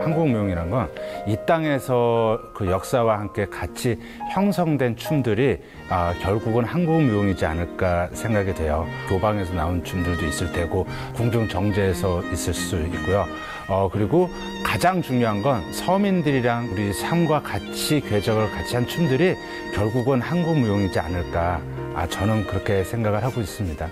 한국무용이란 건 이 땅에서 그 역사와 함께 같이 형성된 춤들이 결국은 한국무용이지 않을까 생각이 돼요. 교방에서 나온 춤들도 있을 테고 궁중정제에서 있을 수 있고요. 그리고 가장 중요한 건 서민들이랑 우리 삶과 같이 궤적을 같이 한 춤들이 결국은 한국무용이지 않을까. 저는 그렇게 생각을 하고 있습니다.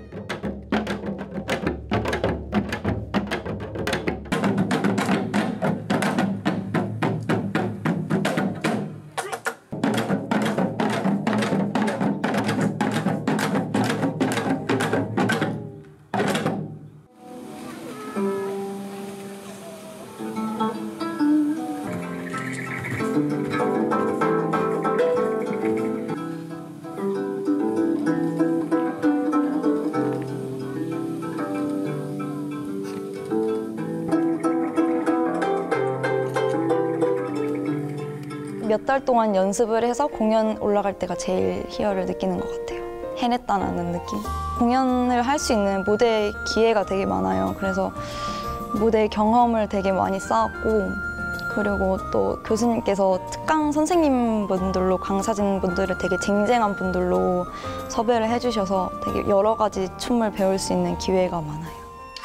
몇 달 동안 연습을 해서 공연 올라갈 때가 제일 희열을 느끼는 것 같아요. 해냈다는 느낌. 공연을 할 수 있는 무대 기회가 되게 많아요. 그래서 무대 경험을 되게 많이 쌓았고, 그리고 또 교수님께서 특강 선생님분들로 강사진분들을 되게 쟁쟁한 분들로 섭외를 해주셔서 되게 여러 가지 춤을 배울 수 있는 기회가 많아요.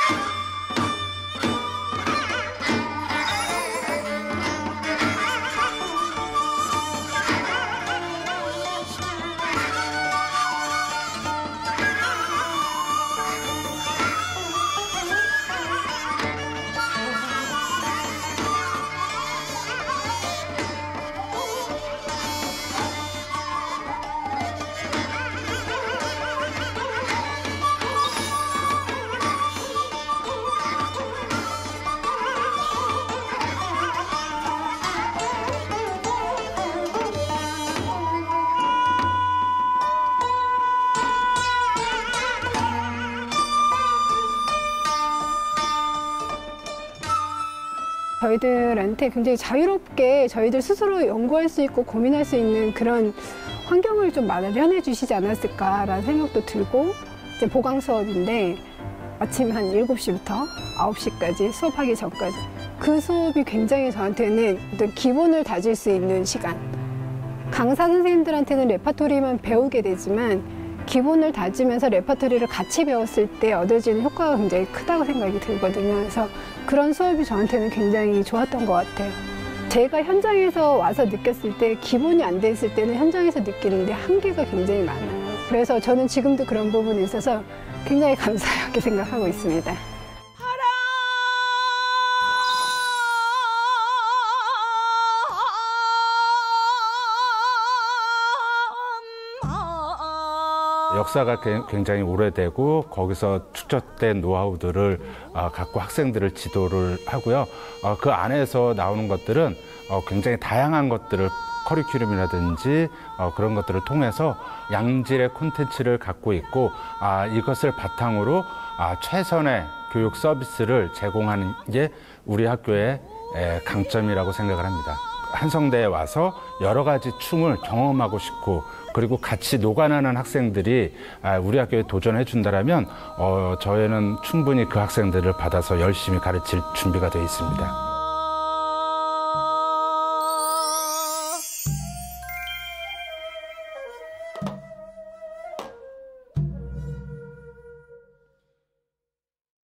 저희들한테 굉장히 자유롭게 저희들 스스로 연구할 수 있고 고민할 수 있는 그런 환경을 좀 마련해 주시지 않았을까라는 생각도 들고, 이제 보강 수업인데 아침 한 7시부터 9시까지 수업하기 전까지 그 수업이 굉장히 저한테는 어떤 기본을 다질 수 있는 시간. 강사 선생님들한테는 레파토리만 배우게 되지만 기본을 다지면서 레파토리를 같이 배웠을 때 얻어지는 효과가 굉장히 크다고 생각이 들거든요. 그래서 그런 수업이 저한테는 굉장히 좋았던 것 같아요. 제가 현장에서 와서 느꼈을 때 기본이 안 됐을 때는 현장에서 느끼는데 한계가 굉장히 많아요. 그래서 저는 지금도 그런 부분에 있어서 굉장히 감사하게 생각하고 있습니다. 역사가 굉장히 오래되고 거기서 축적된 노하우들을 갖고 학생들을 지도를 하고요. 그 안에서 나오는 것들은 굉장히 다양한 것들을 커리큘럼이라든지 그런 것들을 통해서 양질의 콘텐츠를 갖고 있고, 이것을 바탕으로 최선의 교육 서비스를 제공하는 게 우리 학교의 강점이라고 생각을 합니다. 한성대에 와서 여러 가지 춤을 경험하고 싶고, 그리고 같이 녹아나는 학생들이 우리 학교에 도전해 준다면 저희는 충분히 그 학생들을 받아서 열심히 가르칠 준비가 되어 있습니다.